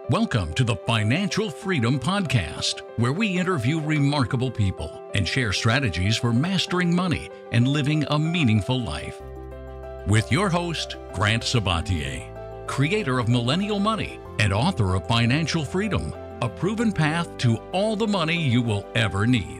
Welcome to the Financial Freedom Podcast, where we interview remarkable people and share strategies for mastering money and living a meaningful life. With your host, Grant Sabatier, creator of Millennial Money and author of Financial Freedom, a proven path to all the money you will ever need.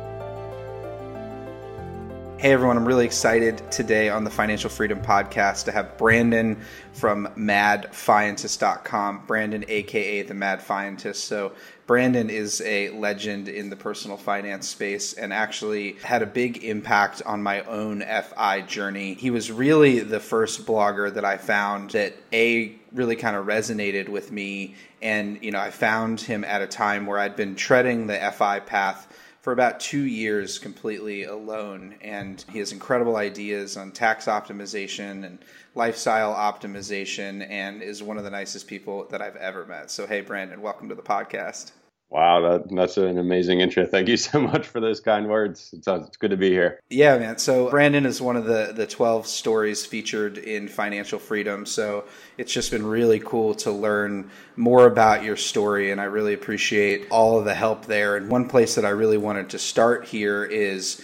Hey everyone, I'm really excited today on the Financial Freedom Podcast to have Brandon from madfientist.com. Brandon, aka the Mad Fientist. So Brandon is a legend in the personal finance space and actually had a big impact on my own FI journey. He was really the first blogger that I found that really kind of resonated with me. And, I found him at a time where I'd been treading the FI path for about 2 years completely alone. And he has incredible ideas on tax optimization and lifestyle optimization and is one of the nicest people that I've ever met. So, hey, Brandon, welcome to the podcast. Wow, that's an amazing intro. Thank you so much for those kind words. It's good to be here. Yeah, man. So Brandon is one of the 12 stories featured in Financial Freedom. So it's just been really cool to learn more about your story, and I really appreciate all of the help there. And one place that I really wanted to start here is,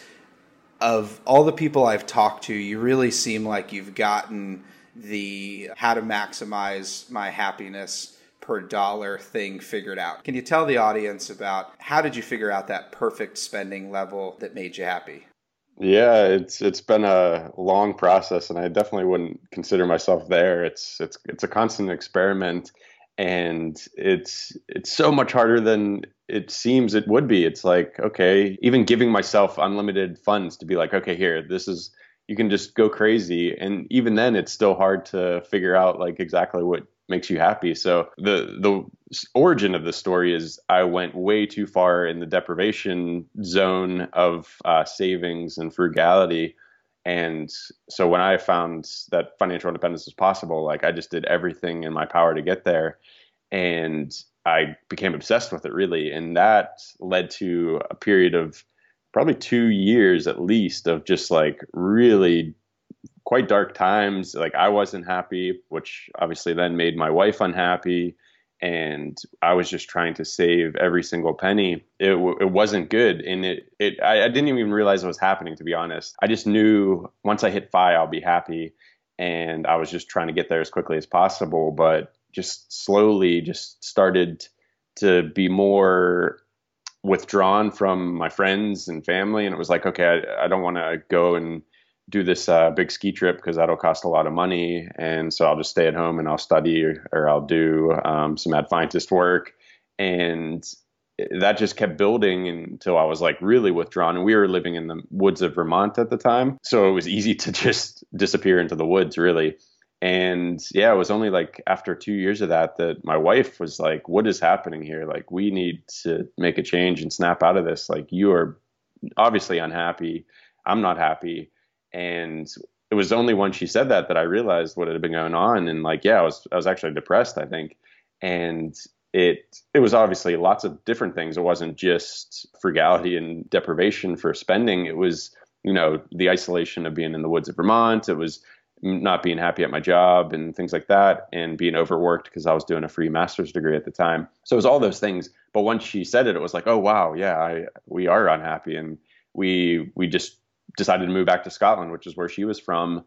of all the people I've talked to, you really seem like you've gotten the how to maximize my happiness per dollar thing figured out. Can you tell the audience about how did you figure out that perfect spending level that made you happy? Yeah, it's been a long process, and I definitely wouldn't consider myself there. It's a constant experiment, and it's so much harder than it seems it would be. It's like, okay, even giving myself unlimited funds to be like, okay, here, you can just go crazy, and even then, it's still hard to figure out like exactly what makes you happy. So the origin of the story is I went way too far in the deprivation zone of savings and frugality. And so when I found that financial independence was possible, like I just did everything in my power to get there. And I became obsessed with it, really. And that led to a period of probably 2 years at least of just like really quite dark times. Like I wasn't happy, which obviously then made my wife unhappy. And I was just trying to save every single penny. It wasn't good. And I didn't even realize it was happening, to be honest. I just knew once I hit FI, I'll be happy. And I was just trying to get there as quickly as possible, but just slowly just started to be more withdrawn from my friends and family. And it was like, okay, I don't want to go and do this big ski trip because that'll cost a lot of money. And so I'll just stay at home and I'll study or I'll do some Mad Fientist work. And that just kept building until I was like really withdrawn. And we were living in the woods of Vermont at the time. So it was easy to just disappear into the woods, really. And yeah, it was only like after 2 years of that my wife was like, what is happening here? Like, we need to make a change and snap out of this. Like, you are obviously unhappy. I'm not happy. And it was only when she said that I realized what had been going on. And like, yeah, I was actually depressed, I think. And it was obviously lots of different things. It wasn't just frugality and deprivation for spending. It was, the isolation of being in the woods of Vermont. It was not being happy at my job and things like that, and being overworked because I was doing a free master's degree at the time. So it was all those things. But once she said it, it was like, oh, wow, yeah, we are unhappy. And we just decided to move back to Scotland, which is where she was from,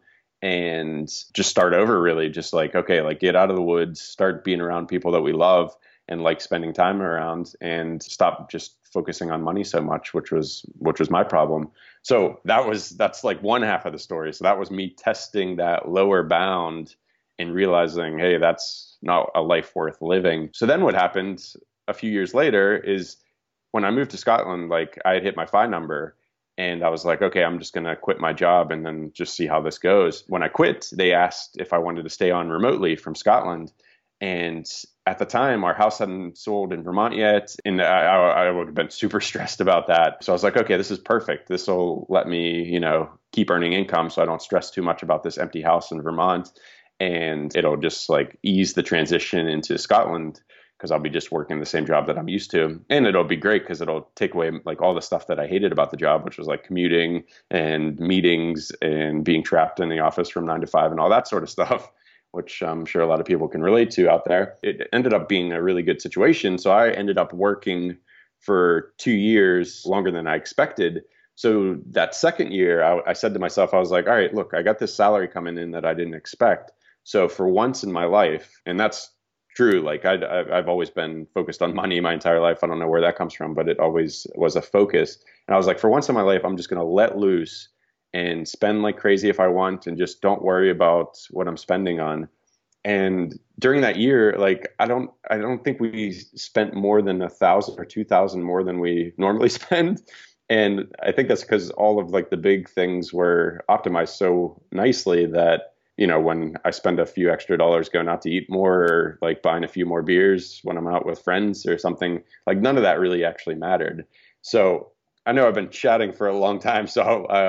and just start over, really. Just like, okay, like get out of the woods, start being around people that we love and like spending time around, and stop just focusing on money so much, which was my problem. So that's like one half of the story. So that was me testing that lower bound and realizing, hey, that's not a life worth living. So then what happened a few years later is when I moved to Scotland, like I had hit my FI number. And I was like, okay, I'm just going to quit my job and then just see how this goes. When I quit, they asked if I wanted to stay on remotely from Scotland. And at the time, our house hadn't sold in Vermont yet. And I would have been super stressed about that. So I was like, okay, this is perfect. This will let me, keep earning income so I don't stress too much about this empty house in Vermont. And it'll just like ease the transition into Scotland, because I'll be just working the same job that I'm used to. And it'll be great because it'll take away like all the stuff that I hated about the job, which was like commuting and meetings and being trapped in the office from 9 to 5 and all that sort of stuff. which I'm sure a lot of people can relate to out there. It ended up being a really good situation. So I ended up working for 2 years longer than I expected. So that second year, I said to myself, I was like, all right, look, I got this salary coming in that I didn't expect. So for once in my life, and that's true, like I've always been focused on money my entire life. I don't know where that comes from, but it always was a focus. And I was like, for once in my life, I'm just going to let loose and spend like crazy if I want and just don't worry about what I'm spending on. And during that year, like I don't think we spent more than 1,000 or 2,000 more than we normally spend. And I think that's because all of like the big things were optimized so nicely that, when I spend a few extra dollars going out to eat more or like buying a few more beers when I'm out with friends or something, like none of that really actually mattered. So I know I've been chatting for a long time, so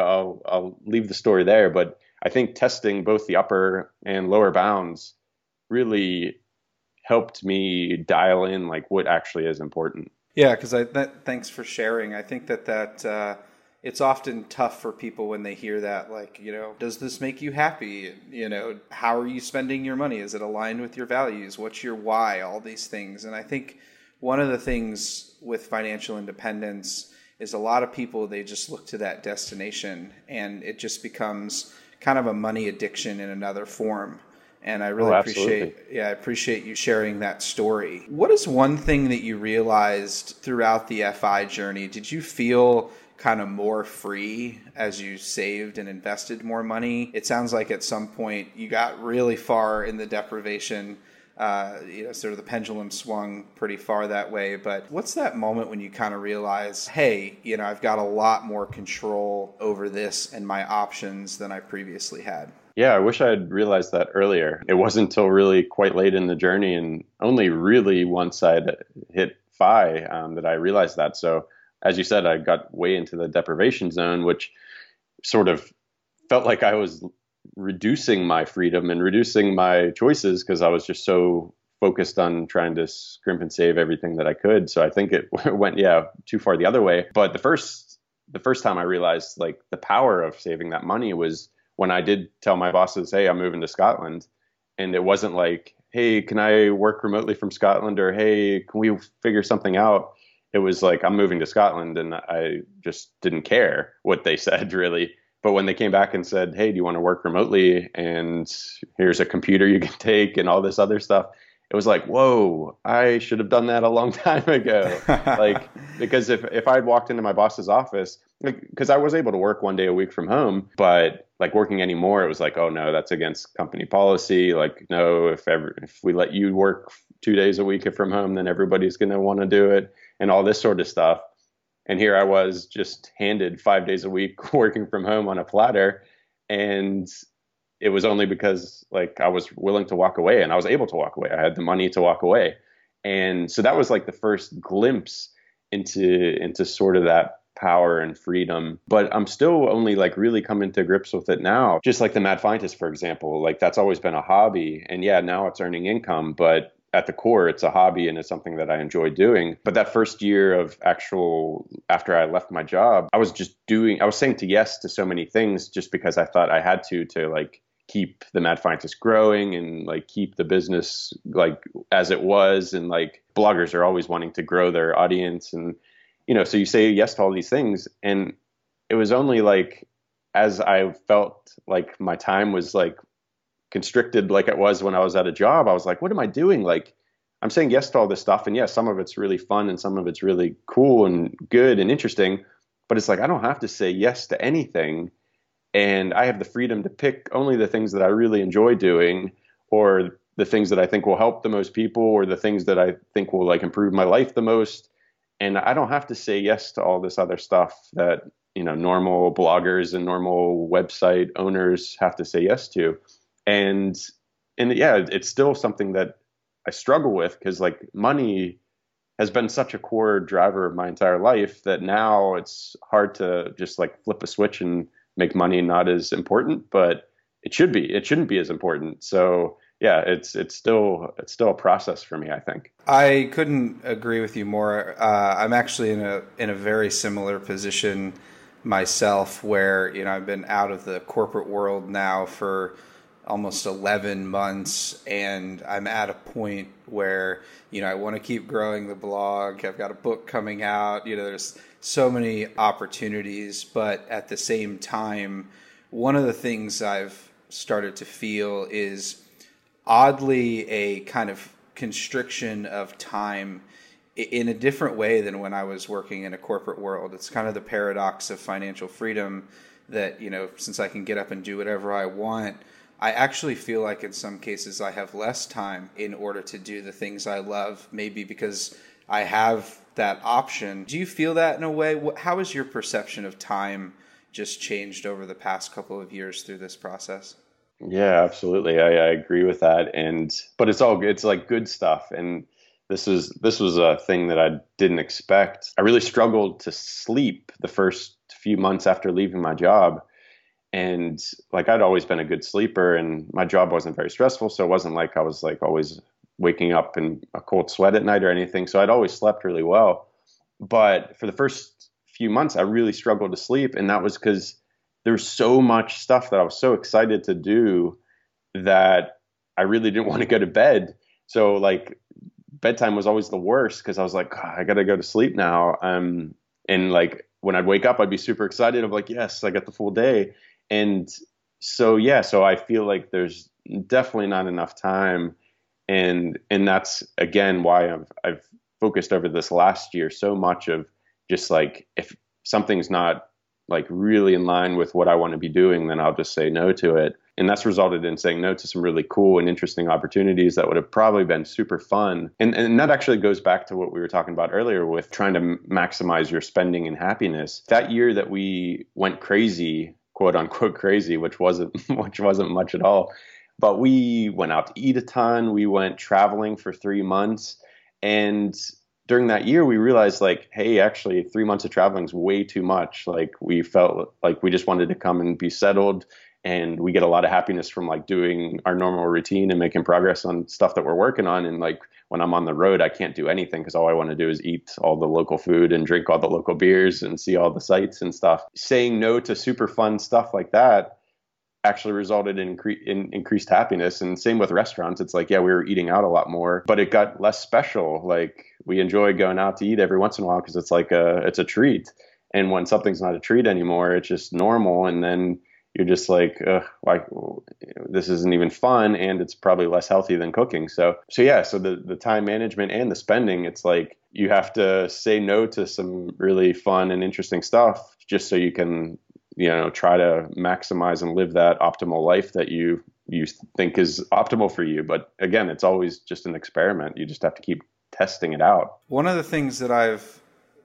I'll leave the story there. But I think testing both the upper and lower bounds really helped me dial in like what actually is important. Yeah, because thanks for sharing. I think that it's often tough for people when they hear that, like, does this make you happy? How are you spending your money? Is it aligned with your values? What's your why? All these things. And I think one of the things with financial independence is a lot of people, they just look to that destination and it just becomes kind of a money addiction in another form. And I really appreciate you sharing that story. What is one thing that you realized throughout the FI journey? Did you feel kind of more free as you saved and invested more money? It sounds like at some point you got really far in the deprivation. Sort of the pendulum swung pretty far that way. But what's that moment when you kind of realize, hey, I've got a lot more control over this and my options than I previously had? Yeah, I wish I had realized that earlier. It wasn't until really quite late in the journey and only really once I'd hit FI that I realized that. So as you said, I got way into the deprivation zone, which sort of felt like I was reducing my freedom and reducing my choices because I was just so focused on trying to scrimp and save everything that I could. So I think it went, too far the other way. But the first time I realized like the power of saving that money was when I did tell my bosses, hey, I'm moving to Scotland. And it wasn't like, hey, can I work remotely from Scotland? Or, hey, can we figure something out? It was like, I'm moving to Scotland. And I just didn't care what they said, really. But when they came back and said, hey, do you want to work remotely? And here's a computer you can take and all this other stuff. It was like, whoa, I should have done that a long time ago. Like, because if I'd walked into my boss's office, because I was able to work one day a week from home, but like working anymore, it was like, oh no, that's against company policy. Like, no, if we let you work 2 days a week from home, then everybody's going to want to do it and all this sort of stuff. And here I was just handed 5 days a week working from home on a platter. And it was only because like I was willing to walk away and I was able to walk away. I had the money to walk away. And so that was like the first glimpse into sort of that power and freedom. But I'm still only like really coming to grips with it now. Just like the Mad Fientist, for example, like that's always been a hobby. And yeah, now it's earning income, but at the core, it's a hobby and it's something that I enjoy doing. But that first year of after I left my job, I was saying yes to so many things just because I thought I had to like keep the Mad Fientist growing and like keep the business like as it was. And like bloggers are always wanting to grow their audience. And, so you say yes to all these things. And it was only like, as I felt like my time was like constricted like it was when I was at a job, I was like, what am I doing? Like, I'm saying yes to all this stuff. And yes, some of it's really fun and some of it's really cool and good and interesting. But it's like, I don't have to say yes to anything. And I have the freedom to pick only the things that I really enjoy doing, or the things that I think will help the most people, or the things that I think will like improve my life the most. And I don't have to say yes to all this other stuff that, normal bloggers and normal website owners have to say yes to. And yeah, it's still something that I struggle with because like money has been such a core driver of my entire life that now it's hard to just like flip a switch and make money not as important, but it shouldn't be as important. So yeah, it's still a process for me, I think. I couldn't agree with you more. I'm actually in a very similar position myself where, I've been out of the corporate world now for almost 11 months, and I'm at a point where, I want to keep growing the blog. I've got a book coming out. There's so many opportunities, but at the same time, one of the things I've started to feel is oddly a kind of constriction of time in a different way than when I was working in a corporate world. It's kind of the paradox of financial freedom that, since I can get up and do whatever I want, I actually feel like in some cases I have less time in order to do the things I love, maybe because I have that option. Do you feel that in a way? How has your perception of time just changed over the past couple of years through this process? Yeah, absolutely. I agree with that. But it's like good stuff. And this was a thing that I didn't expect. I really struggled to sleep the first few months after leaving my job. And like, I'd always been a good sleeper, and my job wasn't very stressful. So it wasn't like I was like always waking up in a cold sweat at night or anything. So I'd always slept really well. But for the first few months, I really struggled to sleep. And that was because there was so much stuff that I was so excited to do that I really didn't want to go to bed. So like bedtime was always the worst because I was like, "God, I got to go to sleep now." And like when I'd wake up, I'd be super excited. I'm like, yes, I got the full day. And so, yeah, so I feel like there's definitely not enough time. And that's again why I've focused over this last year so much of just like, if something's not like really in line with what I want to be doing, then I'll just say no to it. And that's resulted in saying no to some really cool and interesting opportunities that would have probably been super fun. And that actually goes back to what we were talking about earlier with trying to maximize your spending and happiness. That year that we went crazy, quote unquote crazy, which wasn't much at all. But we went out to eat a ton. We went traveling for 3 months. And during that year, we realized like, hey, actually 3 months of traveling is way too much. Like we felt like we just wanted to come and be settled. And we get a lot of happiness from like doing our normal routine and making progress on stuff that we're working on. And like when I'm on the road, I can't do anything because all I want to do is eat all the local food and drink all the local beers and see all the sights and stuff. Saying no to super fun stuff like that actually resulted in increased happiness. And same with restaurants. It's like, yeah, we were eating out a lot more, but it got less special. Like we enjoy going out to eat every once in a while because it's like it's a treat. And when something's not a treat anymore, it's just normal. And then you're just like, this isn't even fun, and it's probably less healthy than cooking. So the time management and the spending, it's like you have to say no to some really fun and interesting stuff just so you can, try to maximize and live that optimal life that you think is optimal for you. But again, it's always just an experiment. You just have to keep testing it out. One of the things that I've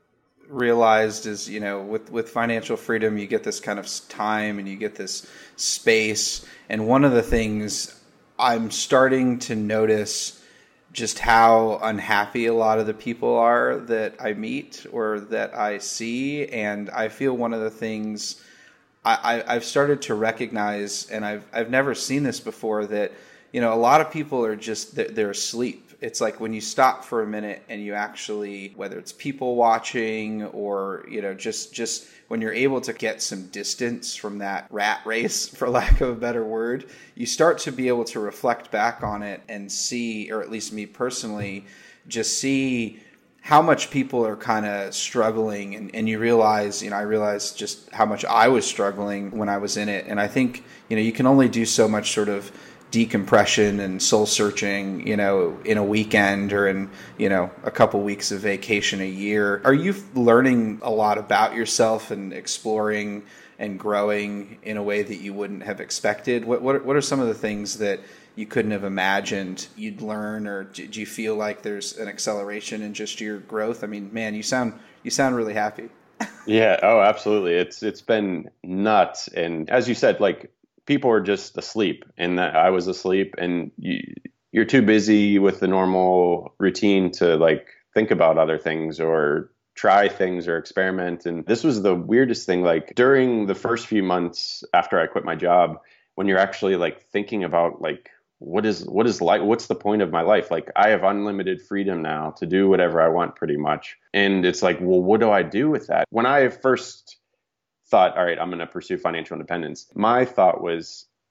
realized is, with financial freedom, you get this kind of time and you get this space. And one of the things I'm starting to notice just how unhappy a lot of the people are that I meet or that I see. And I feel one of the things I've started to recognize, and I've never seen this before, that, a lot of people are just, they're asleep. It's like when you stop for a minute and you actually, whether it's people watching or, just when you're able to get some distance from that rat race, for lack of a better word, you start to be able to reflect back on it and see, or at least me personally, just see how much people are kind of struggling. And you realize, I realized just how much I was struggling when I was in it. And I think, you can only do so much sort of decompression and soul searching, in a weekend or in, a couple weeks of vacation a year. Are you learning a lot about yourself and exploring and growing in a way that you wouldn't have expected? What are some of the things that you couldn't have imagined you'd learn, or do you feel like there's an acceleration in just your growth? I mean, man, you sound really happy. Yeah. Oh, absolutely. It's been nuts. And as you said, like, people are just asleep, and that I was asleep, and you're too busy with the normal routine to like think about other things or try things or experiment. And this was the weirdest thing. Like during the first few months after I quit my job, when you're actually like thinking about like, what is life? What's the point of my life? Like I have unlimited freedom now to do whatever I want pretty much. And it's like, well, what do I do with that? When I first thought, all right, I'm going to pursue financial independence, my thought was,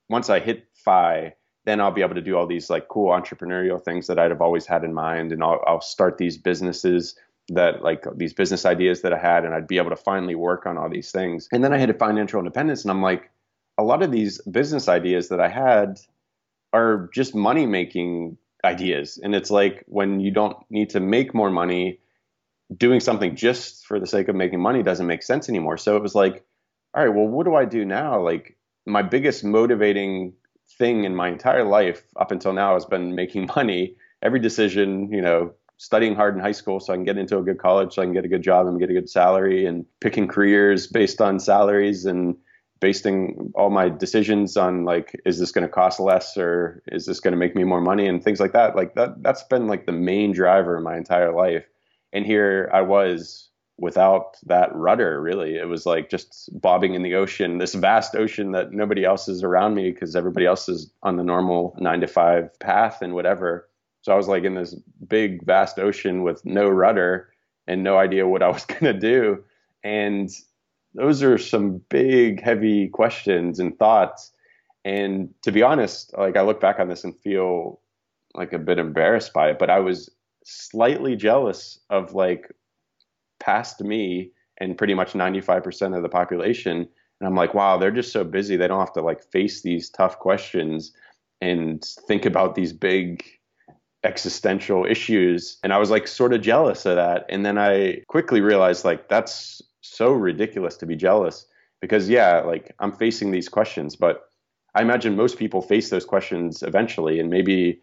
once I hit FI, then I'll be able to do all these like cool entrepreneurial things that I'd have always had in mind. And I'll start these businesses that like these business ideas that I had, and I'd be able to finally work on all these things. And then I hit financial independence, and I'm like, a lot of these business ideas that I had are just money making ideas. And it's like when you don't need to make more money, doing something just for the sake of making money doesn't make sense anymore. So it was like, all right, well, what do I do now? Like my biggest motivating thing in my entire life up until now has been making money. Every decision, studying hard in high school so I can get into a good college, so I can get a good job and get a good salary, and picking careers based on salaries, and basing all my decisions on like, is this going to cost less or is this going to make me more money, and things like that. Like that's been like the main driver in my entire life. And here I was without that rudder, really. It was like just bobbing in the ocean, this vast ocean that nobody else is around me because everybody else is on the normal 9 to 5 path and whatever. So I was like in this big, vast ocean with no rudder and no idea what I was going to do. And those are some big, heavy questions and thoughts. And to be honest, like I look back on this and feel like a bit embarrassed by it, but I was slightly jealous of like past me and pretty much 95% of the population. And I'm like, wow, they're just so busy. They don't have to like face these tough questions and think about these big existential issues. And I was like sort of jealous of that. And then I quickly realized like that's so ridiculous to be jealous, because yeah, like I'm facing these questions, but I imagine most people face those questions eventually, and maybe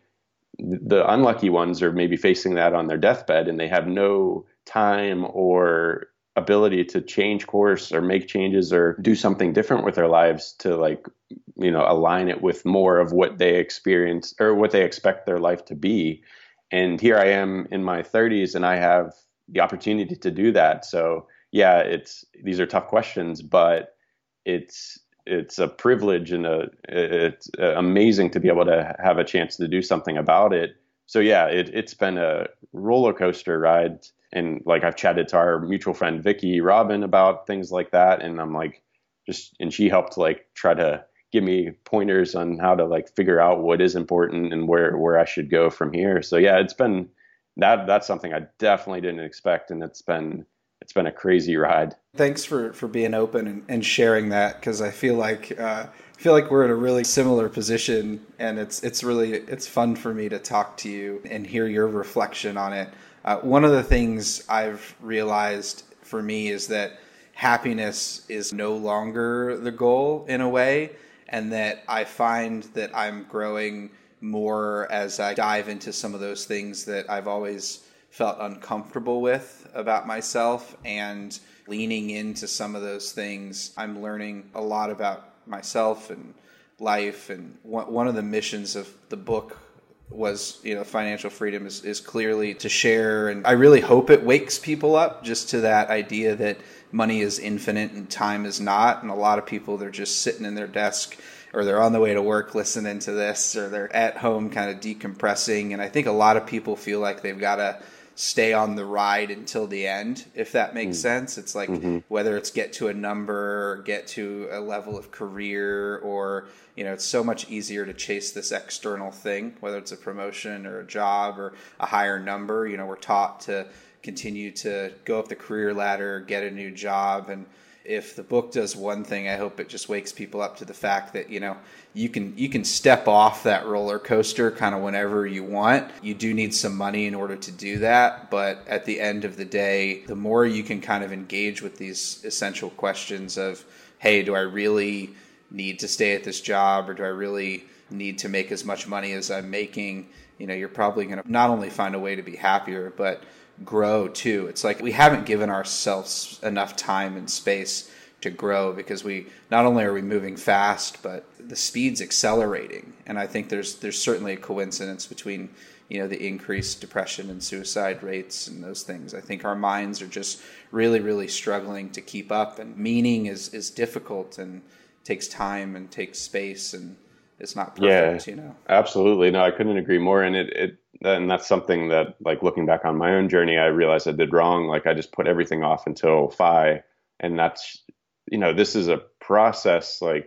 the unlucky ones are maybe facing that on their deathbed and they have no time or ability to change course or make changes or do something different with their lives to like, align it with more of what they experience or what they expect their life to be. And here I am in my 30s and I have the opportunity to do that. So yeah, these are tough questions, but it's a privilege and it's amazing to be able to have a chance to do something about it. So yeah, it's been a roller coaster ride. And like I've chatted to our mutual friend, Vicky Robin, about things like that. And I'm like, and she helped like try to give me pointers on how to like figure out what is important and where I should go from here. So yeah, it's been that's something I definitely didn't expect. And it's been a crazy ride. Thanks for being open and sharing that, because I feel like we're in a really similar position, and it's fun for me to talk to you and hear your reflection on it. One of the things I've realized for me is that happiness is no longer the goal in a way, and that I find that I'm growing more as I dive into some of those things that I've always felt uncomfortable with about myself, and leaning into some of those things. I'm learning a lot about myself and life. And one of the missions of the book was, financial freedom is clearly to share. And I really hope it wakes people up just to that idea that money is infinite and time is not. And a lot of people, they're just sitting in their desk, or they're on the way to work listening to this, or they're at home kind of decompressing. And I think a lot of people feel like they've got to stay on the ride until the end, if that makes sense. It's like whether it's get to a number or get to a level of career, or it's so much easier to chase this external thing, whether it's a promotion or a job or a higher number. We're taught to continue to go up the career ladder, get a new job. And if the book does one thing, I hope it just wakes people up to the fact that you can step off that roller coaster kind of whenever you want. You do need some money in order to do that, but at the end of the day, the more you can kind of engage with these essential questions of, hey, do I really need to stay at this job, or do I really need to make as much money as I'm making? You're probably going to not only find a way to be happier, but grow too. It's like we haven't given ourselves enough time and space to grow, because we not only are we moving fast, but the speed's accelerating. And I think there's certainly a coincidence between the increased depression and suicide rates and those things. I think our minds are just really, really struggling to keep up, and meaning is difficult and takes time and takes space, and it's not perfect. Yeah, absolutely. No, I couldn't agree more. And and that's something that, like, looking back on my own journey, I realized I did wrong. Like, I just put everything off until FI. And that's, this is a process. Like,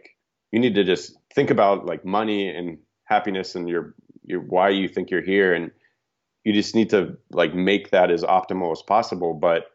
you need to just think about like money and happiness and your why you think you're here. And you just need to like make that as optimal as possible. But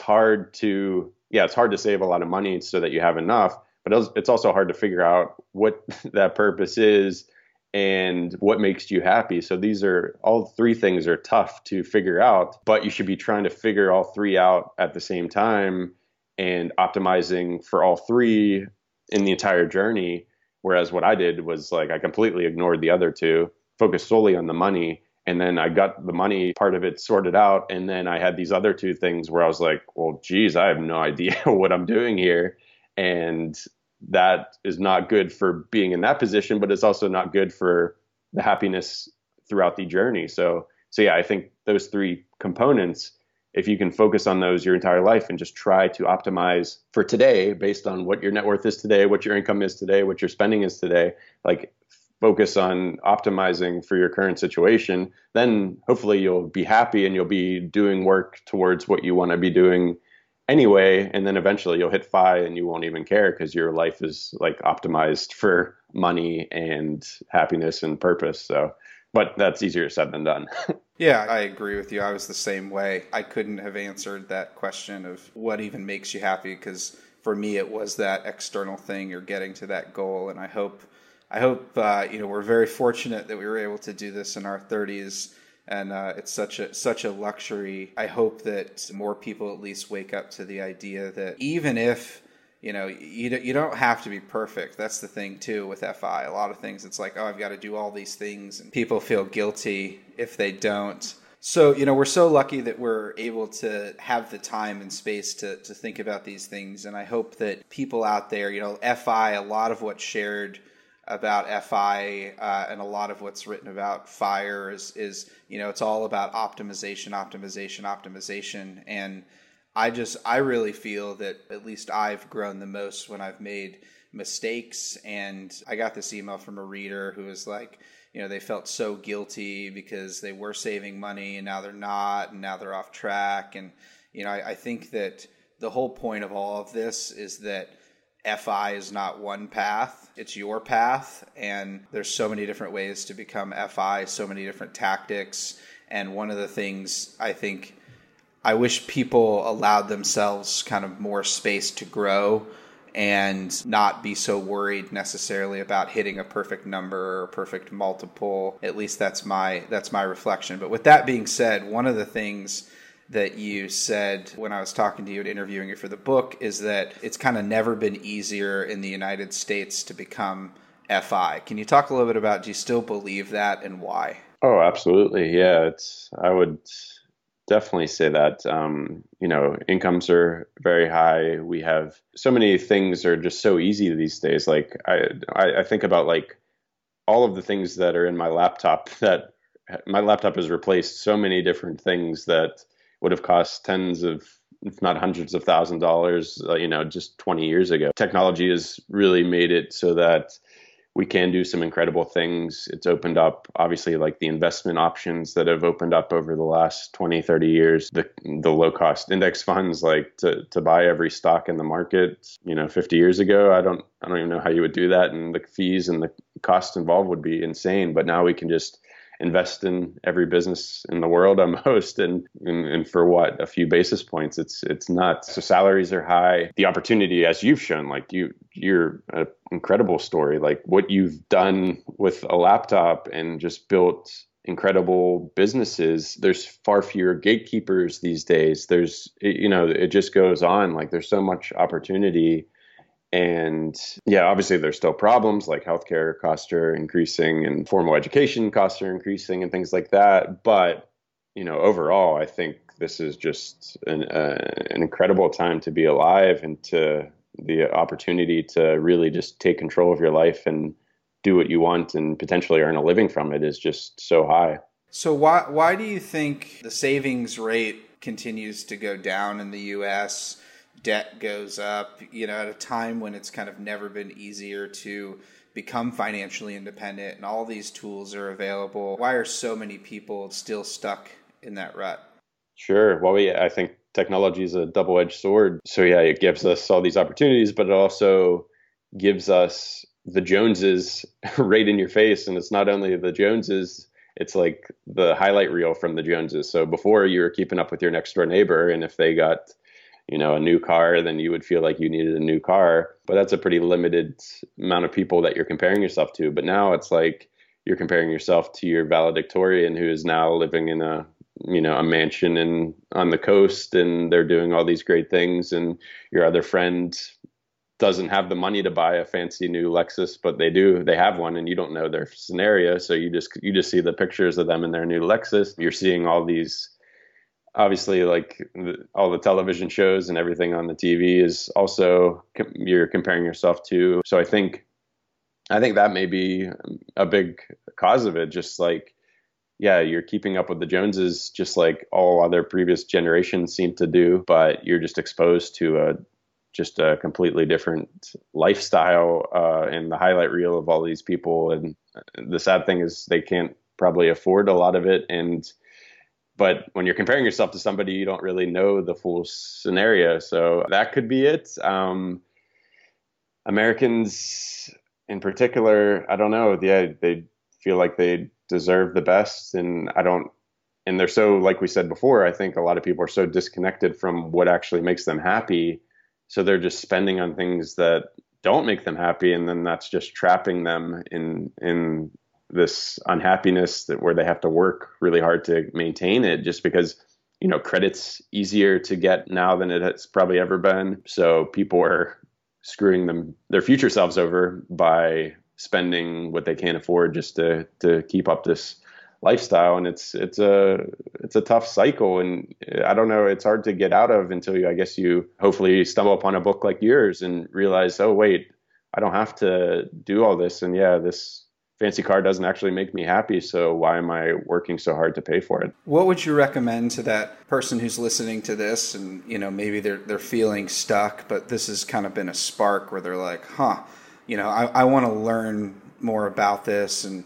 it's hard to save a lot of money so that you have enough, but it's also hard to figure out what that purpose is and what makes you happy. So these are all three things are tough to figure out, but you should be trying to figure all three out at the same time and optimizing for all three in the entire journey. Whereas what I did was like I completely ignored the other two, focused solely on the money. And then I got the money part of it sorted out. And then I had these other two things where I was like, well, geez, I have no idea what I'm doing here. And that is not good for being in that position, but it's also not good for the happiness throughout the journey. So yeah, I think those three components, if you can focus on those your entire life and just try to optimize for today based on what your net worth is today, what your income is today, what your spending is today, like focus on optimizing for your current situation, then hopefully you'll be happy and you'll be doing work towards what you want to be doing anyway. And then eventually you'll hit FI and you won't even care because your life is like optimized for money and happiness and purpose. So, but that's easier said than done. Yeah, I agree with you. I was the same way. I couldn't have answered that question of what even makes you happy, because for me it was that external thing, or getting to that goal. And I hope we're very fortunate that we were able to do this in our 30s, and it's such a luxury. I hope that more people at least wake up to the idea that even if you don't have to be perfect. That's the thing too with FI. A lot of things, it's like, oh, I've got to do all these things, and people feel guilty if they don't. So, we're so lucky that we're able to have the time and space to think about these things. And I hope that people out there, FI, a lot of what's shared about FI and a lot of what's written about FIRE is it's all about optimization. And I really feel that at least I've grown the most when I've made mistakes. And I got this email from a reader who was like, they felt so guilty because they were saving money and now they're not, and now they're off track. And, I think that the whole point of all of this is that FI is not one path, it's your path. And there's so many different ways to become FI, so many different tactics. And one of the things I wish people allowed themselves kind of more space to grow and not be so worried necessarily about hitting a perfect number or a perfect multiple. At least that's my reflection. But with that being said, one of the things that you said when I was talking to you and interviewing you for the book is that it's kind of never been easier in the United States to become FI. Can you talk a little bit about, do you still believe that, and why? Oh, absolutely. Yeah, I would definitely say that. Incomes are very high. We have so many things are just so easy these days. Like I think about like all of the things that are in my laptop, that my laptop has replaced so many different things that would have cost tens of, if not hundreds of $1,000s, just 20 years ago. Technology has really made it so that we can do some incredible things. It's opened up, obviously, like the investment options that have opened up over the last 20, 30 years, the low cost index funds, like to buy every stock in the market, 50 years ago, I don't even know how you would do that. And the fees and the costs involved would be insane. But now we can just invest in every business in the world almost, and for what, a few basis points. It's nuts. So salaries are high. The opportunity, as you've shown, like you're an incredible story, like what you've done with a laptop and just built incredible businesses. There's far fewer gatekeepers these days. It just goes on. Like there's so much opportunity. And yeah, obviously there's still problems, like healthcare costs are increasing and formal education costs are increasing and things like that. But, overall, I think this is just an incredible time to be alive, and to the opportunity to really just take control of your life and do what you want and potentially earn a living from it is just so high. So why do you think the savings rate continues to go down in the U.S.? Debt goes up, at a time when it's kind of never been easier to become financially independent and all these tools are available. Why are so many people still stuck in that rut? Sure. Well, I think technology is a double-edged sword. So yeah, it gives us all these opportunities, but it also gives us the Joneses right in your face. And it's not only the Joneses, it's like the highlight reel from the Joneses. So before, you were keeping up with your next door neighbor, and if they got, a new car, then you would feel like you needed a new car. But that's a pretty limited amount of people that you're comparing yourself to. But now it's like you're comparing yourself to your valedictorian who is now living in a mansion on the coast, and they're doing all these great things. And your other friend doesn't have the money to buy a fancy new Lexus, but they have one, and you don't know their scenario. So you just see the pictures of them in their new Lexus. You're seeing all these, obviously, like all the television shows and everything on the TV is also you're comparing yourself to. So I think that may be a big cause of it. Just like, yeah, you're keeping up with the Joneses, just like all other previous generations seem to do, but you're just exposed to a completely different lifestyle and the highlight reel of all these people. And the sad thing is they can't probably afford a lot of it. But when you're comparing yourself to somebody, you don't really know the full scenario. So that could be it. Americans in particular, I don't know. Yeah, they feel like they deserve the best. And they're so, like we said before, I think a lot of people are so disconnected from what actually makes them happy. So they're just spending on things that don't make them happy. And then that's just trapping them in this unhappiness where they have to work really hard to maintain it, just because, credit's easier to get now than it has probably ever been. So people are screwing their future selves over by spending what they can't afford just to keep up this lifestyle. And it's a tough cycle, and I don't know, it's hard to get out of until you hopefully stumble upon a book like yours and realize, oh wait, I don't have to do all this, and yeah, this fancy car doesn't actually make me happy, so why am I working so hard to pay for it? What would you recommend to that person who's listening to this, and maybe they're feeling stuck, but this has kind of been a spark where they're like, I want to learn more about this, and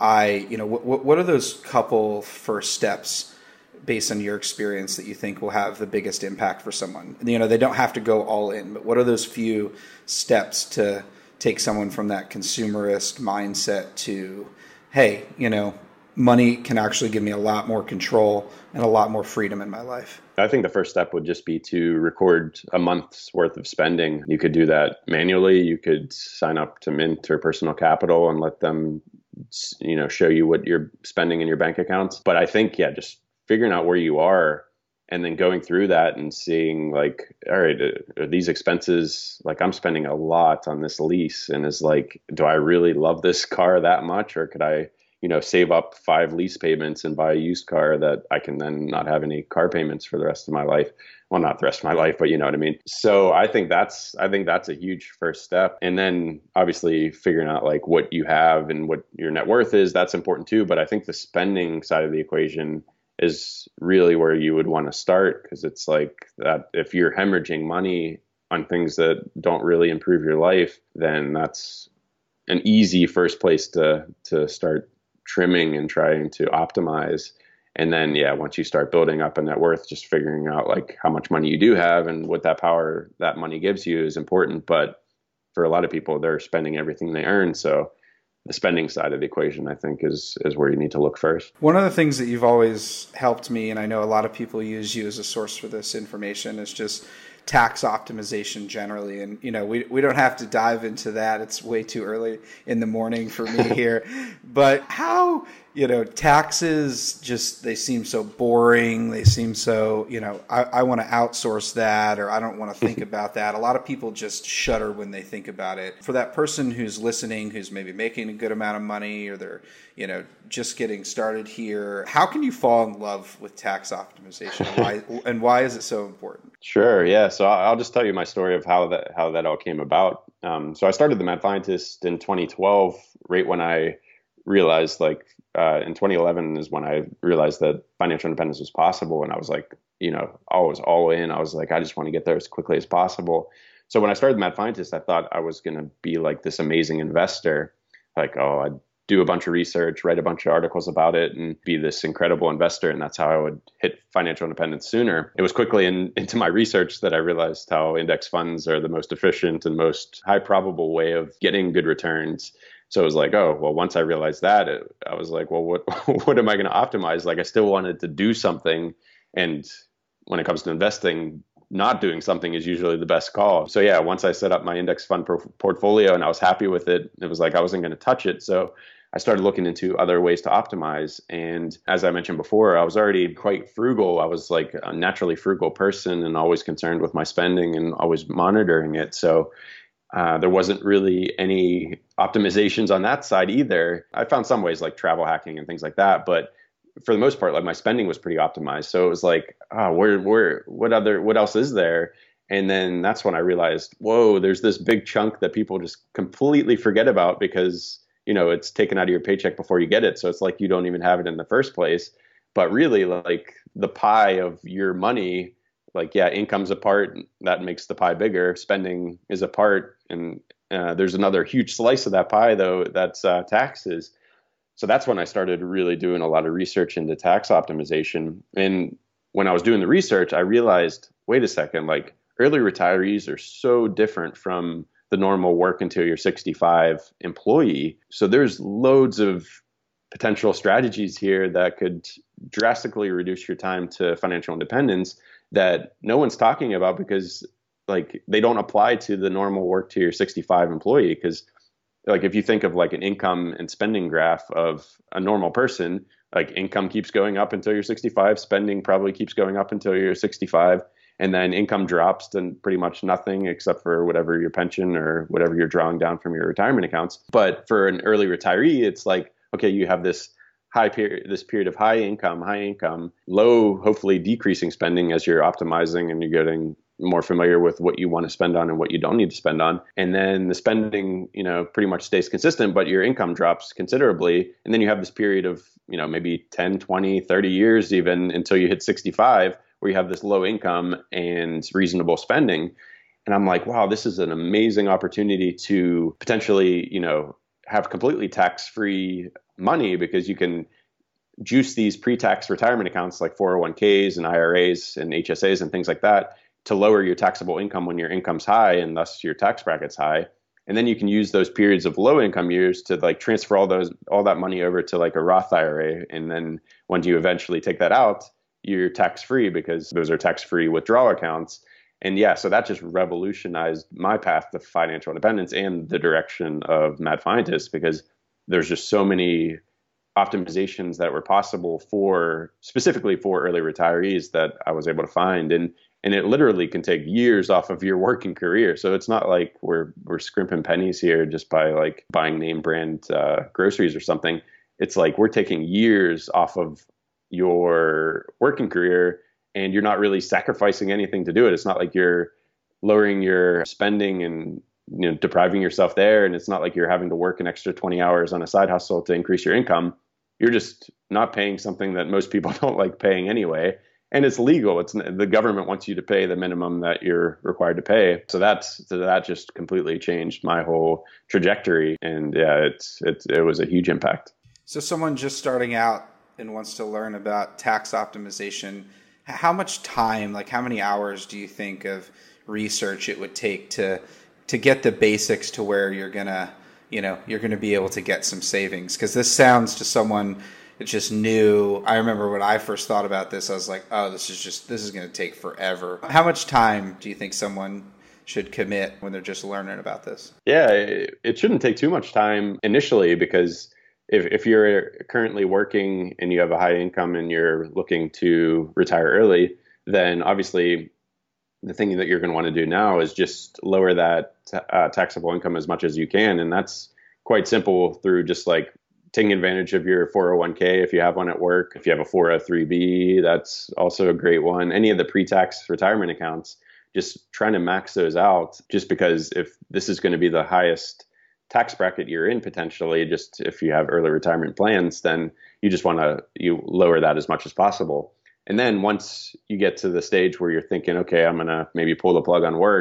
what are those couple first steps based on your experience that you think will have the biggest impact for someone? They don't have to go all in, but what are those few steps to take someone from that consumerist mindset to, hey, money can actually give me a lot more control and a lot more freedom in my life? I think the first step would just be to record a month's worth of spending. You could do that manually. You could sign up to Mint or Personal Capital and let them show you what you're spending in your bank accounts. But I think, just figuring out where you are and then going through that and seeing like, all right, are these expenses, like I'm spending a lot on this lease, and is like, do I really love this car that much? Or could I, save up 5 lease payments and buy a used car that I can then not have any car payments for the rest of my life? Well, not the rest of my life, but you know what I mean? So I think that's a huge first step. And then obviously figuring out like what you have and what your net worth is, that's important too. But I think the spending side of the equation is really where you would want to start, because it's like that if you're hemorrhaging money on things that don't really improve your life, then that's an easy first place to start trimming and trying to optimize. And then, once you start building up a net worth, just figuring out like how much money you do have and what that power that money gives you is important. But for a lot of people, they're spending everything they earn. So the spending side of the equation, I think, is where you need to look first. One of the things that you've always helped me, and I know a lot of people use you as a source for this information, is just tax optimization generally. And, we don't have to dive into that. It's way too early in the morning for me here. But how, taxes just, they seem so boring. They seem so, I want to outsource that, or I don't want to think about that. A lot of people just shudder when they think about it. For that person who's listening, who's maybe making a good amount of money, or they're, just getting started here, how can you fall in love with tax optimization? Why is it so important? Sure. Yeah. So I'll just tell you my story of how that all came about. So I started the Mad Scientist in 2012, right when I realized in 2011 is when I realized that financial independence was possible. And I was like, I was all in. I was like, I just want to get there as quickly as possible. So when I started the Mad Scientist, I thought I was going to be like this amazing investor. Like, oh, I'd do a bunch of research, write a bunch of articles about it, and be this incredible investor. And that's how I would hit financial independence sooner. It was quickly into my research that I realized how index funds are the most efficient and most high probable way of getting good returns. So it was like, oh, well, once I realized that, I was like, well, what am I going to optimize? Like, I still wanted to do something. And when it comes to investing, not doing something is usually the best call. So yeah, once I set up my index fund portfolio and I was happy with it, it was like I wasn't going to touch it. So I started looking into other ways to optimize. And as I mentioned before, I was already quite frugal. I was like a naturally frugal person and always concerned with my spending and always monitoring it. So there wasn't really any optimizations on that side either. I found some ways like travel hacking and things like that, but for the most part, like my spending was pretty optimized. So it was like, what else is there? And then that's when I realized, whoa, there's this big chunk that people just completely forget about because, it's taken out of your paycheck before you get it. So it's like you don't even have it in the first place. But really, like the pie of your money, like, yeah, income's a part, that makes the pie bigger. Spending is a part. And there's another huge slice of that pie, though, that's taxes. So that's when I started really doing a lot of research into tax optimization. And when I was doing the research, I realized, wait a second, like early retirees are so different from the normal work until you're 65 employee. So there's loads of potential strategies here that could drastically reduce your time to financial independence that no one's talking about because like they don't apply to the normal work to your 65 employee. Because like if you think of like an income and spending graph of a normal person, like income keeps going up until you're 65, spending probably keeps going up until you're 65, and then income drops to pretty much nothing except for whatever your pension or whatever you're drawing down from your retirement accounts. But for an early retiree, it's like, okay, you have this period of high income, low, hopefully decreasing spending as you're optimizing and you're getting more familiar with what you want to spend on and what you don't need to spend on. And then the spending, pretty much stays consistent, but your income drops considerably. And then you have this period of, maybe 10, 20, 30 years even until you hit 65, where you have this low income and reasonable spending. And I'm like, wow, this is an amazing opportunity to potentially, have completely tax-free money because you can juice these pre-tax retirement accounts like 401ks and IRAs and HSAs and things like that to lower your taxable income when your income's high and thus your tax bracket's high. And then you can use those periods of low income years to like transfer all that money over to like a Roth IRA. And then when you eventually take that out, you're tax free because those are tax free withdrawal accounts. And yeah, so that just revolutionized my path to financial independence and the direction of Mad Fientist because there's just so many optimizations that were possible specifically for early retirees that I was able to find. And it literally can take years off of your working career. So it's not like we're scrimping pennies here just by like buying name brand groceries or something. It's like we're taking years off of your working career and you're not really sacrificing anything to do it. It's not like you're lowering your spending and depriving yourself there. And it's not like you're having to work an extra 20 hours on a side hustle to increase your income. You're just not paying something that most people don't like paying anyway. And it's legal. The government wants you to pay the minimum that you're required to pay. So that just completely changed my whole trajectory. And yeah, it was a huge impact. So someone just starting out and wants to learn about tax optimization, how much time, like how many hours do you think of research it would take to get the basics to where you're gonna be able to get some savings? Because this sounds to someone it's just new. I remember when I first thought about this, I was like, oh, this is going to take forever. How much time do you think someone should commit when they're just learning about this? Yeah, it shouldn't take too much time initially because if you're currently working and you have a high income and you're looking to retire early, then obviously the thing that you're going to want to do now is just lower that taxable income as much as you can. And that's quite simple through just like taking advantage of your 401k if you have one at work. If you have a 403b, that's also a great one. Any of the pre-tax retirement accounts, just trying to max those out, just because if this is going to be the highest tax bracket you're in potentially, just if you have early retirement plans, then you just want to lower that as much as possible. And then once you get to the stage where you're thinking, okay, I'm going to maybe pull the plug on work,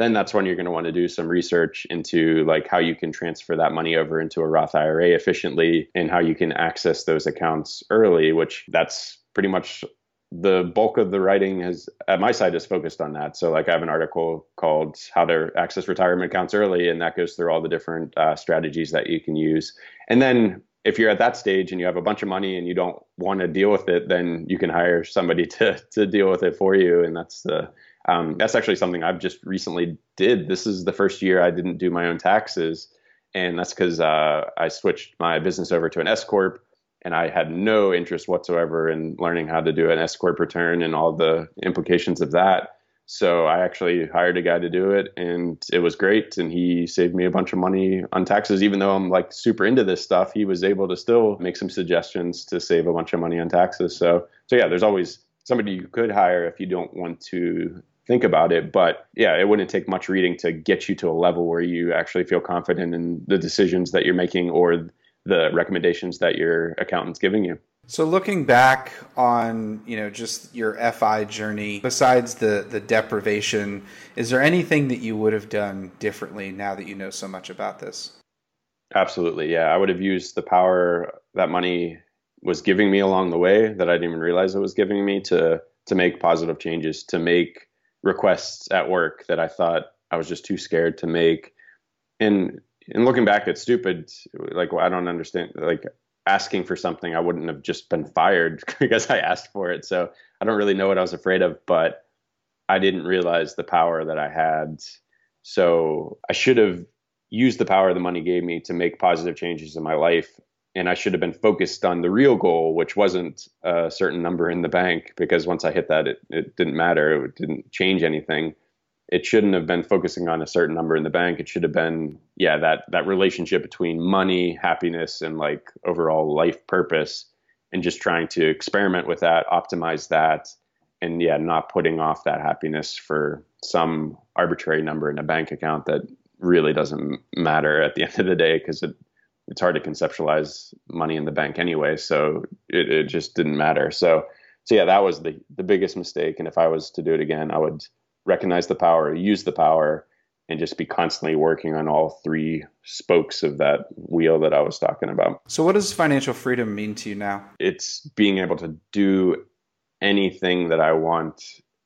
then that's when you're going to want to do some research into like how you can transfer that money over into a Roth IRA efficiently and how you can access those accounts early, which that's pretty much the bulk of the writing has at my site is focused on that. So like I have an article called How to Access Retirement Accounts Early, and that goes through all the different strategies that you can use. And then if you're at that stage and you have a bunch of money and you don't want to deal with it, then you can hire somebody to deal with it for you. And that's actually something I've just recently did. This is the first year I didn't do my own taxes. And that's because I switched my business over to an S Corp. And I had no interest whatsoever in learning how to do an S Corp return and all the implications of that. So I actually hired a guy to do it, and it was great. And he saved me a bunch of money on taxes. Even though I'm like super into this stuff, he was able to still make some suggestions to save a bunch of money on taxes. So yeah, there's always somebody you could hire if you don't want to think about it. But yeah, it wouldn't take much reading to get you to a level where you actually feel confident in the decisions that you're making or the recommendations that your accountant's giving you. So looking back on, just your FI journey, besides the deprivation, is there anything that you would have done differently now that you know so much about this? Absolutely. Yeah. I would have used the power that money was giving me along the way that I didn't even realize it was giving me to make positive changes, to make requests at work that I thought I was just too scared to make. And looking back, it's stupid. Like, well, I don't understand, like asking for something, I wouldn't have just been fired because I asked for it. So I don't really know what I was afraid of, but I didn't realize the power that I had. So I should have used the power the money gave me to make positive changes in my life. And I should have been focused on the real goal, which wasn't a certain number in the bank, because once I hit that, it didn't matter. It didn't change anything. It shouldn't have been focusing on a certain number in the bank. It should have been, that relationship between money, happiness, and like overall life purpose, and just trying to experiment with that, optimize that, and not putting off that happiness for some arbitrary number in a bank account that really doesn't matter at the end of the day, because it's hard to conceptualize money in the bank anyway. So it just didn't matter. So yeah, that was the biggest mistake. And if I was to do it again, I would recognize the power, use the power, and just be constantly working on all three spokes of that wheel that I was talking about. So what does financial freedom mean to you now? It's being able to do anything that I want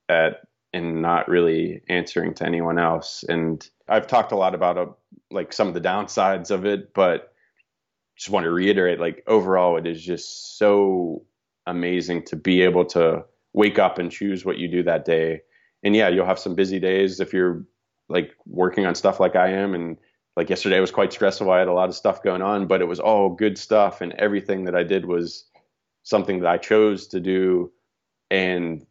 and not really answering to anyone else. And I've talked a lot about like some of the downsides of it, but just want to reiterate, like overall, it is just so amazing to be able to wake up and choose what you do that day. And you'll have some busy days if you're like working on stuff like I am. And like yesterday was quite stressful. I had a lot of stuff going on, but it was all good stuff. And everything that I did was something that I chose to do. And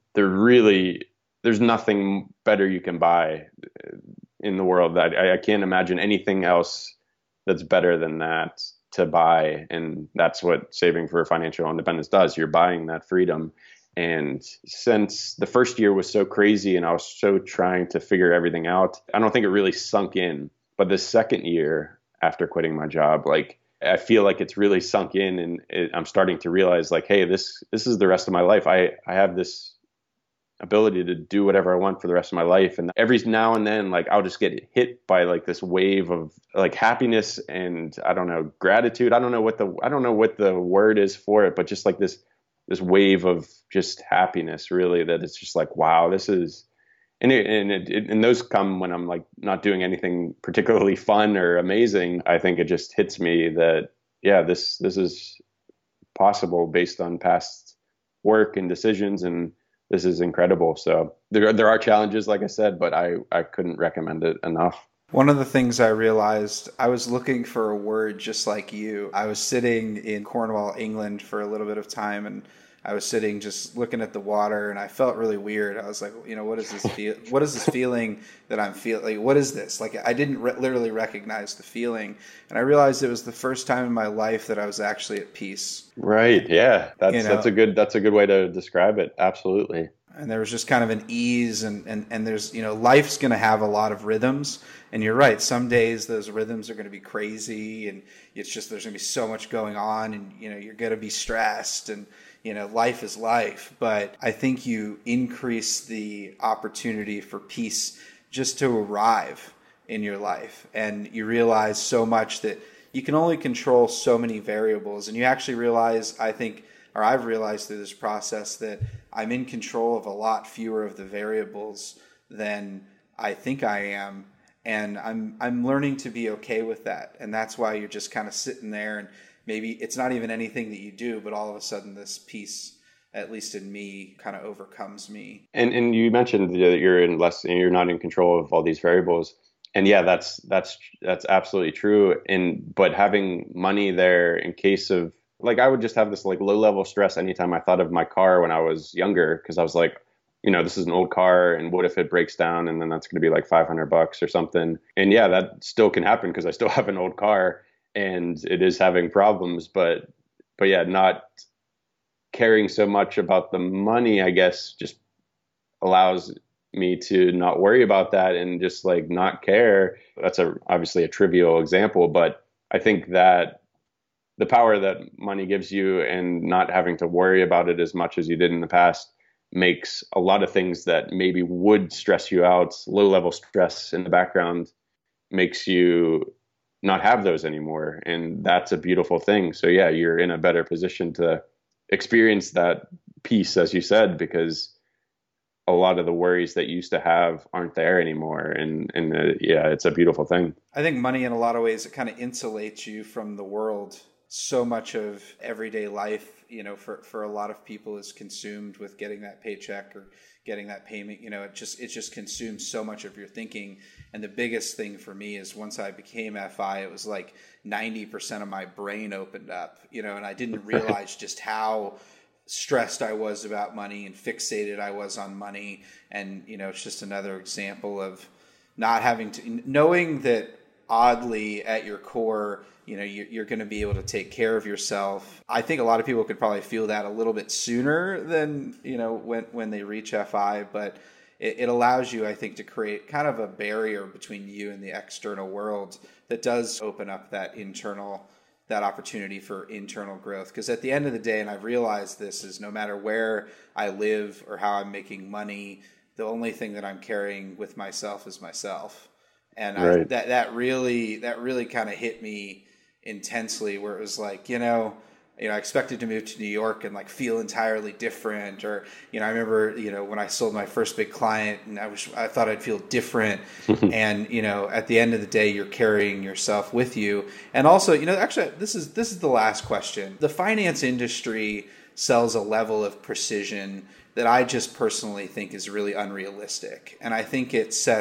there's nothing better you can buy in the world. I can't imagine anything else that's better than that to buy. And that's what saving for financial independence does. You're buying that freedom. And since the first year was so crazy and I was so trying to figure everything out, I don't think it really sunk in. But the second year after quitting my job, like I feel like it's really sunk in, and I'm starting to realize like, hey, this is the rest of my life. I have this ability to do whatever I want for the rest of my life. And every now and then, like I'll just get hit by like this wave of like happiness and I don't know, gratitude. I don't know what the word is for it, but just like this wave of just happiness, really, that it's just like, wow, this is, and those come when I'm like not doing anything particularly fun or amazing. I think it just hits me that, this is possible based on past work and decisions, and this is incredible. So there are challenges, like I said, but I couldn't recommend it enough. One of the things I realized, I was looking for a word just like you. I was sitting in Cornwall, England for a little bit of time, and I was sitting just looking at the water, and I felt really weird. I was like, what is this what is this feeling that I'm feeling? Like, what is this? Like, I didn't literally recognize the feeling. And I realized it was the first time in my life that I was actually at peace. Right. Yeah. That's a good way to describe it. Absolutely. And there was just kind of an ease, and there's, life's going to have a lot of rhythms. And you're right. Some days those rhythms are going to be crazy, and it's just, there's going to be so much going on, and, you're going to be stressed, and, life is life. But I think you increase the opportunity for peace just to arrive in your life. And you realize so much that you can only control so many variables. And you actually realize, I think, or I've realized through this process, that I'm in control of a lot fewer of the variables than I think I am. And I'm learning to be okay with that. And that's why you're just kind of sitting there, and maybe it's not even anything that you do, but all of a sudden this piece, at least in me, kind of overcomes me. And you mentioned that you're not in control of all these variables. And yeah, that's absolutely true. But having money there in case of, like, I would just have this like low level stress anytime I thought of my car when I was younger, because I was like, this is an old car, and what if it breaks down, and then that's going to be like $500 or something. And yeah, that still can happen because I still have an old car and it is having problems. But yeah, not caring so much about the money, I guess, just allows me to not worry about that and just like not care. That's obviously a trivial example, but I think that the power that money gives you and not having to worry about it as much as you did in the past makes a lot of things that maybe would stress you out, low level stress in the background, makes you not have those anymore. And that's a beautiful thing. So yeah, you're in a better position to experience that peace, as you said, because a lot of the worries that you used to have aren't there anymore. And yeah, it's a beautiful thing. I think money, in a lot of ways, it kind of insulates you from the world. So much of everyday life, for a lot of people, is consumed with getting that paycheck or getting that payment. It just consumes so much of your thinking. And the biggest thing for me is, once I became FI, it was like 90% of my brain opened up, and I didn't realize just how stressed I was about money and fixated I was on money. And, it's just another example of not having to, knowing that oddly at your core, you're going to be able to take care of yourself. I think a lot of people could probably feel that a little bit sooner than, when they reach FI, but it allows you, I think, to create kind of a barrier between you and the external world that does open up that opportunity for internal growth. Because at the end of the day, and I've realized this, is no matter where I live or how I'm making money, the only thing that I'm carrying with myself is myself. And right. that really kind of hit me intensely, where it was like, I expected to move to New York and like feel entirely different. Or, I remember, when I sold my first big client, and I thought I'd feel different. And, at the end of the day, you're carrying yourself with you. And also, actually, this is the last question. The finance industry sells a level of precision that I just personally think is really unrealistic. And I think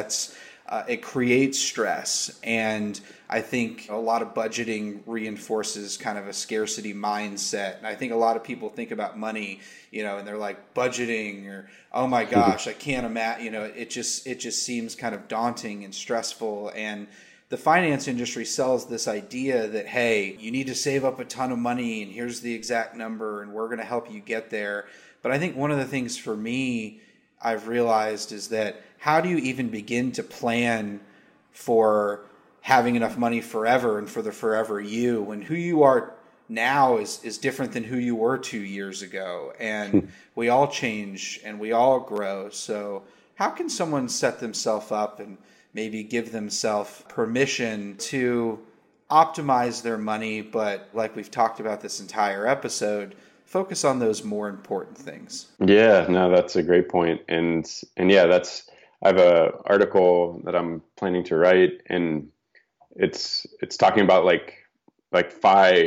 it creates stress. And I think a lot of budgeting reinforces kind of a scarcity mindset. And I think a lot of people think about money, and they're like, budgeting, or, oh my gosh, I can't imagine, it just seems kind of daunting and stressful. And the finance industry sells this idea that, hey, you need to save up a ton of money, and here's the exact number, and we're going to help you get there. But I think one of the things for me I've realized is that, how do you even begin to plan for having enough money forever and for the forever you, when who you are now is different than who you were 2 years ago? And we all change and we all grow. So how can someone set themselves up and maybe give themselves permission to optimize their money, but like we've talked about this entire episode, focus on those more important things? Yeah, no, that's a great point. And yeah, I have a article that I'm planning to write, and it's talking about like FI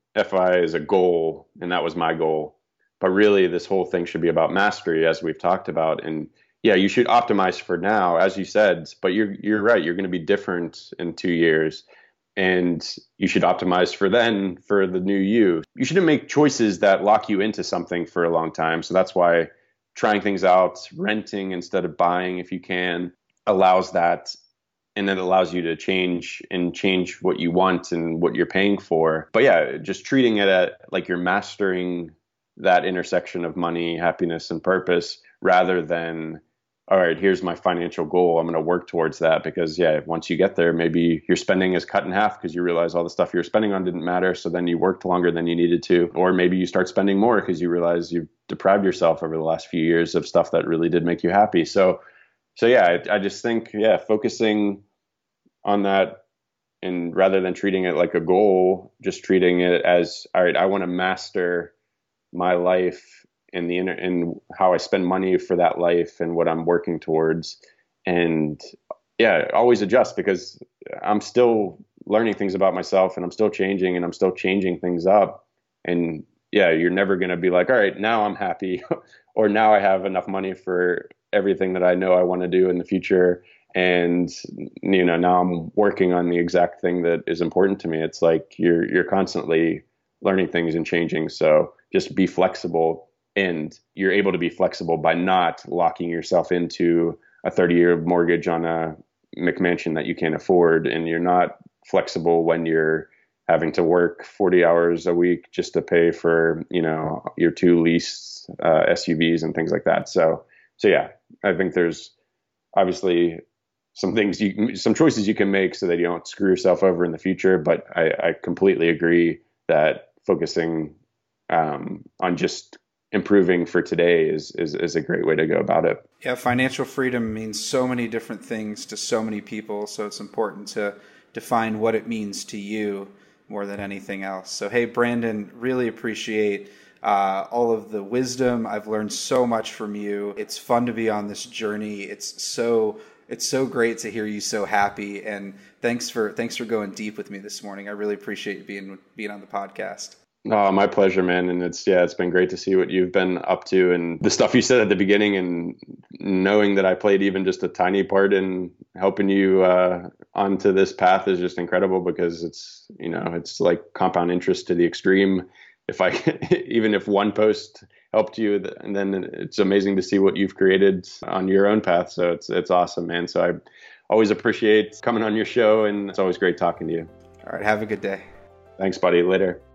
is a goal, and that was my goal. But really, this whole thing should be about mastery, as we've talked about. And yeah, you should optimize for now, as you said, but you're right. You're going to be different in 2 years, and you should optimize for the new you. You shouldn't make choices that lock you into something for a long time. So that's why trying things out, renting instead of buying if you can, allows that. And it allows you to change what you want and what you're paying for. But yeah, just treating it like you're mastering that intersection of money, happiness, and purpose, rather than, all right, here's my financial goal, I'm going to work towards that. Because yeah, once you get there, maybe your spending is cut in half because you realize all the stuff you were spending on didn't matter. So then you worked longer than you needed to. Or maybe you start spending more because you realize you've deprived yourself over the last few years of stuff that really did make you happy. So so yeah, I just think, yeah, focusing on that, and rather than treating it like a goal, just treating it as, all right, I want to master my life and and how I spend money for that life and what I'm working towards. And yeah, always adjust, because I'm still learning things about myself, and I'm still changing, and I'm still changing things up. And yeah, you're never going to be like, all right, now I'm happy or now I have enough money for everything that I know I want to do in the future. And, now I'm working on the exact thing that is important to me. It's like you're constantly learning things and changing. So just be flexible, and you're able to be flexible by not locking yourself into a 30-year mortgage on a McMansion that you can't afford. And you're not flexible when you're having to work 40 hours a week just to pay for, your 2 leased SUVs and things like that. So yeah, I think there's obviously some choices you can make so that you don't screw yourself over in the future. But I completely agree that focusing on just improving for today is a great way to go about it. Yeah, financial freedom means so many different things to so many people, so it's important to define what it means to you more than anything else. So hey, Brandon, really appreciate all of the wisdom. I've learned so much from you. It's fun to be on this journey. It's so great to hear you so happy, and thanks for going deep with me this morning. I really appreciate you being on the podcast. Oh, my pleasure, man. And it's been great to see what you've been up to, and the stuff you said at the beginning, and knowing that I played even just a tiny part in helping you onto this path is just incredible, because it's like compound interest to the extreme. Even if one post helped you, and then it's amazing to see what you've created on your own path. So it's awesome, man. So I always appreciate coming on your show, and it's always great talking to you. All right. Have a good day. Thanks, buddy. Later.